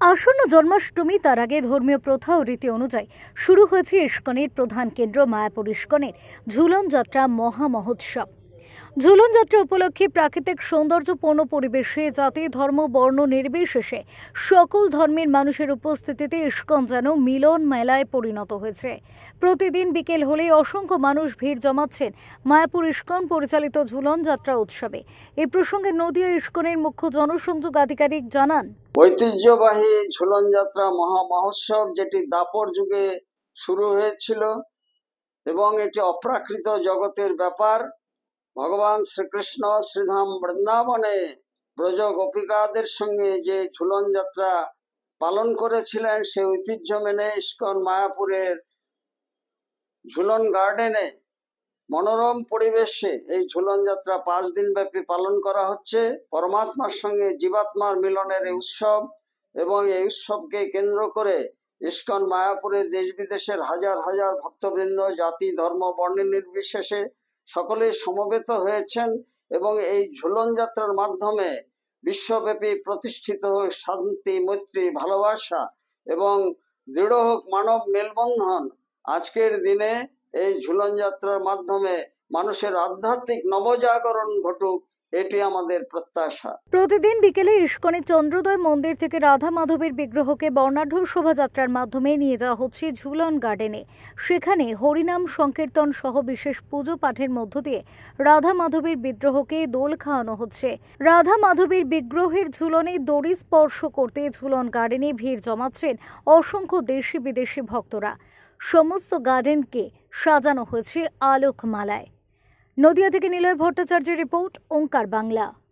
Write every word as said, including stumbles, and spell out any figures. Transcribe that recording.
আসন্ন জন্মাষ্টমী তার আগে ধর্মীয় প্রথা ও রীতি অনুযায়ী শুরু হয়েছে ইস্কনের প্রধান কেন্দ্র মায়াপুর ইস্কনের ঝুলন যাত্রা মহা মহোৎসব। ঝুলন যাত্রা উপলক্ষে প্রাকৃতিক সৌন্দর্যপূর্ণ পরিবেশে জাতি ধর্ম বর্ণ নির্বিশেষে সকল ধর্মের মানুষের উপস্থিতিতে ইস্কন যেন মিলন মেলায় পরিণত হয়েছে। প্রতিদিন বিকেল হলে অসংখ্য মানুষ ভিড় জমাচ্ছেন মায়াপুর ইস্কন পরিচালিত ঝুলন যাত্রা উৎসবে। এই প্রসঙ্গে নদিয়া ইস্কনের মুখ্য জনসংযোগ আধিকারিক জানান, ঐতিহ্যবাহী ঝুলন যাত্রা মহা মহোৎসব যেটি দাপর যুগে শুরু হয়েছিল এবং এটি অপ্রাকৃত জগতের ব্যাপার। ভগবান শ্রীকৃষ্ণ শ্রীধাম বৃন্দাবনে ব্রজ গোপিকাদের সঙ্গে যে ঝুলন যাত্রা পালন করেছিলেন সে ঐতিহ্য মেনে ইস্কন মায়াপুরের ঝুলন গার্ডেনে মনোরম পরিবেশে এই ঝুলন যাত্রা পাঁচ দিন ব্যাপী পালন করা হচ্ছে। পরমাত্মার সঙ্গে জীবাত্মার মিলনের এই উৎসব এবং এই উৎসবকে কেন্দ্র করে ইস্কন মায়াপুরে দেশ বিদেশের হাজার হাজার ভক্তবৃন্দ জাতি ধর্ম বর্ণ নির্বিশেষে সকলে সমবেত হয়েছেন এবং এই ঝুলন যাত্রার মাধ্যমে বিশ্বব্যাপী প্রতিষ্ঠিত হোক শান্তি মৈত্রী ভালোবাসা এবং দৃঢ় হোক মানব মেলবন্ধন। আজকের দিনে এই ঝুলন যাত্রার মাধ্যমে মানুষের আধ্যাত্মিক নবজাগরণ ঘটুক, এটি আমাদের প্রত্যাশা। প্রতিদিন বিকেলে ইস্কনের চন্দ্রোদয় মন্দির থেকে রাধা মাধবের বিগ্রহকে বর্ণাঢ্য শোভাযাত্রার মাধ্যমে নিয়ে যাওয়া হচ্ছে ঝুলন গার্ডেনে। সেখানে হরিনাম সংকীর্তন সহ বিশেষ পুজো পাঠের মধ্য দিয়ে রাধা মাধবের বিগ্রহকে দোল খাওয়ানো হচ্ছে। রাধা মাধবের বিগ্রহের ঝুলনে দড়ি স্পর্শ করতে ঝুলন গার্ডেনে ভিড় জমাচ্ছেন অসংখ্য দেশি বিদেশি ভক্তরা। সমস্ত গার্ডেনকে সাজানো হয়েছে আলোকমালায়। নদিয়া থেকে নিলয় ভট্টাচার্যের রিপোর্ট, ওঙ্কার বাংলা।